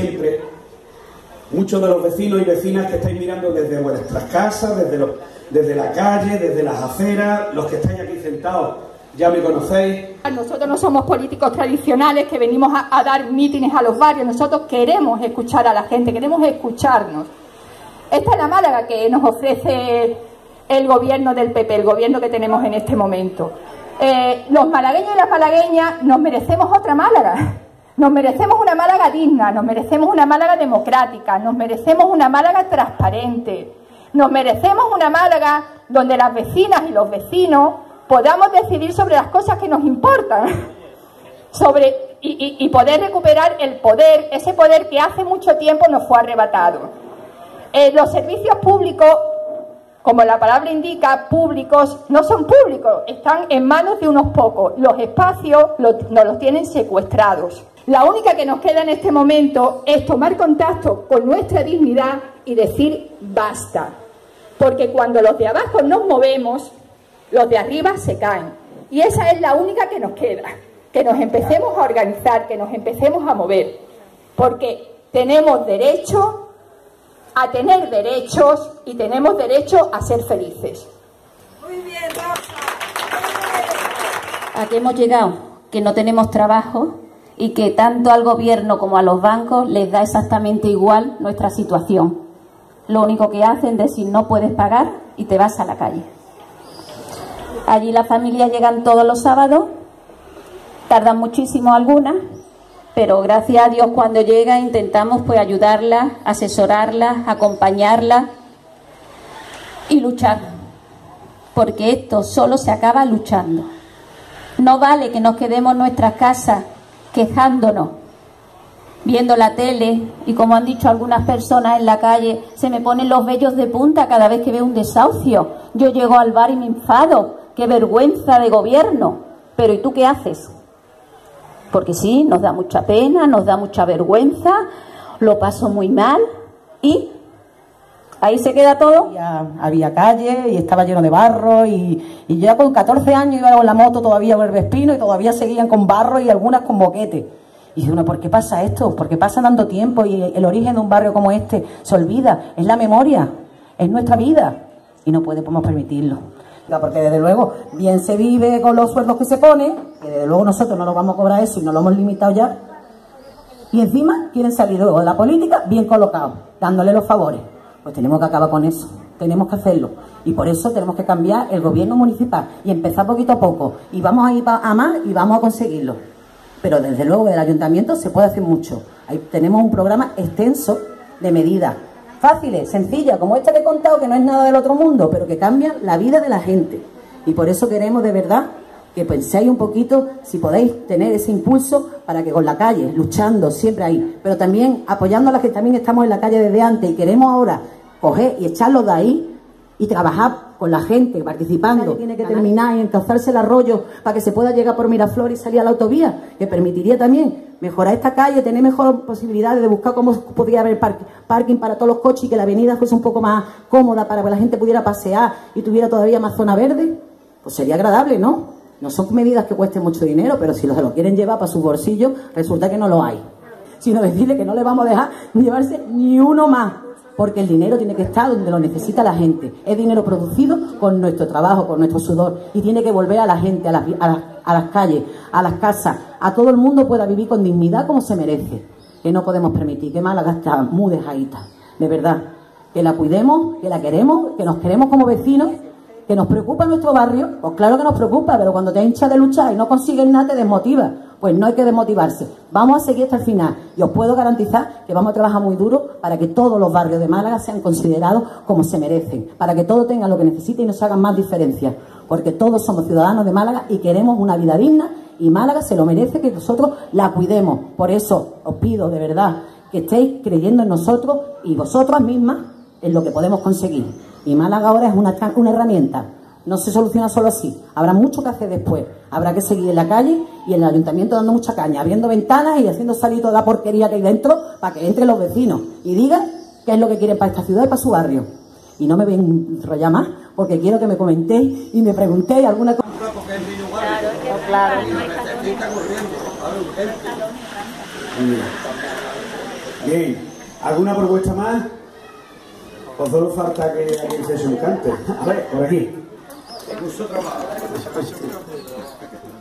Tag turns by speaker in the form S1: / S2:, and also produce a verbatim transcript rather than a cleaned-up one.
S1: siempre, muchos de los vecinos y vecinas que estáis mirando desde vuestras casas, desde, los, desde la calle, desde las aceras, los que estáis aquí sentados, ya me conocéis.
S2: Nosotros no somos políticos tradicionales que venimos a, a dar mítines a los barrios, nosotros queremos escuchar a la gente, queremos escucharnos. Esta es la Málaga que nos ofrece el gobierno del P P, el gobierno que tenemos en este momento. Eh, los malagueños y las malagueñas nos merecemos otra Málaga, nos merecemos una Málaga digna, nos merecemos una Málaga democrática, nos merecemos una Málaga transparente, nos merecemos una Málaga donde las vecinas y los vecinos podamos decidir sobre las cosas que nos importan, sobre, y, y, y poder recuperar el poder, ese poder que hace mucho tiempo nos fue arrebatado. Eh, los servicios públicos, como la palabra indica, públicos, no son públicos, están en manos de unos pocos. Los espacios los, nos los tienen secuestrados. La única que nos queda en este momento es tomar contacto con nuestra dignidad y decir basta. Porque cuando los de abajo nos movemos, los de arriba se caen. Y esa es la única que nos queda. Que nos empecemos a organizar, que nos empecemos a mover. Porque tenemos derecho a tener derechos y tenemos derecho a ser felices.
S3: Muy bien, Rafa.
S4: ¿A qué hemos llegado? Que no tenemos trabajo y que tanto al gobierno como a los bancos les da exactamente igual nuestra situación. Lo único que hacen es decir no puedes pagar y te vas a la calle. Allí las familias llegan todos los sábados, tardan muchísimo algunas, pero gracias a Dios cuando llega intentamos pues ayudarlas, asesorarlas, acompañarlas y luchar, porque esto solo se acaba luchando. No vale que nos quedemos en nuestras casas quejándonos, viendo la tele y, como han dicho algunas personas en la calle, se me ponen los vellos de punta cada vez que veo un desahucio. Yo llego al bar y me enfado, qué vergüenza de gobierno. Pero ¿y tú qué haces? Porque sí, nos da mucha pena, nos da mucha vergüenza, lo paso muy mal y ahí se queda todo.
S5: Había, había calle y estaba lleno de barro y, y ya con catorce años iba con la moto todavía con el Vespino y todavía seguían con barro y algunas con boquete. Y dice uno, ¿por qué pasa esto? ¿Por qué pasa dando tiempo y el origen de un barrio como este se olvida? Es la memoria, es nuestra vida y no podemos permitirlo. Porque desde luego bien se vive con los sueldos que se ponen, que desde luego nosotros no lo vamos a cobrar eso y no lo hemos limitado ya, y encima quieren salir luego de la política bien colocados, dándole los favores. Pues tenemos que acabar con eso, tenemos que hacerlo, y por eso tenemos que cambiar el gobierno municipal y empezar poquito a poco, y vamos a ir a más y vamos a conseguirlo. Pero desde luego del ayuntamiento se puede hacer mucho. Ahí tenemos un programa extenso de medidas fáciles, sencillas, como esta que he contado, que no es nada del otro mundo, pero que cambian la vida de la gente. Y por eso queremos de verdad que penséis un poquito si podéis tener ese impulso para que con la calle, luchando siempre ahí, pero también apoyando a las que también estamos en la calle desde antes y queremos ahora coger y echarlos de ahí y trabajar con la gente, participando. Tiene que terminar y encauzarse el arroyo para que se pueda llegar por Miraflores y salir a la autovía, que permitiría también mejorar esta calle, tener mejor posibilidades de buscar cómo podría haber parque, parking para todos los coches y que la avenida fuese un poco más cómoda para que la gente pudiera pasear y tuviera todavía más zona verde. Pues sería agradable, ¿no? No son medidas que cuesten mucho dinero, pero si se lo quieren llevar para sus bolsillos, resulta que no lo hay. Sino decirle que no le vamos a dejar llevarse ni uno más, porque el dinero tiene que estar donde lo necesita la gente. Es dinero producido con nuestro trabajo, con nuestro sudor, y tiene que volver a la gente, a las, a las, a las calles, a las casas, a todo el mundo pueda vivir con dignidad como se merece. Que no podemos permitir que Málaga está muy dejadita, de verdad. Que la cuidemos, que la queremos, que nos queremos como vecinos, que nos preocupa nuestro barrio. Pues claro que nos preocupa, pero cuando te hinchas de luchar y no consigues nada te desmotiva. Pues no hay que desmotivarse, vamos a seguir hasta el final y os puedo garantizar que vamos a trabajar muy duro para que todos los barrios de Málaga sean considerados como se merecen, para que todos tengan lo que necesiten y nos hagan más diferencias, porque todos somos ciudadanos de Málaga y queremos una vida digna y Málaga se lo merece que nosotros la cuidemos. Por eso os pido de verdad que estéis creyendo en nosotros y vosotras mismas en lo que podemos conseguir. Y Málaga ahora es una, una herramienta. No se soluciona solo así, habrá mucho que hacer después, habrá que seguir en la calle y en el ayuntamiento dando mucha caña, abriendo ventanas y haciendo salir toda la porquería que hay dentro para que entren los vecinos y digan qué es lo que quieren para esta ciudad y para su barrio. Y no me voy a enrollar más porque quiero que me comentéis y me preguntéis alguna cosa.
S4: Claro, claro.
S1: Mira, Bien, ¿alguna propuesta más? Os solo falta que alguien se un cante. A ver, por aquí.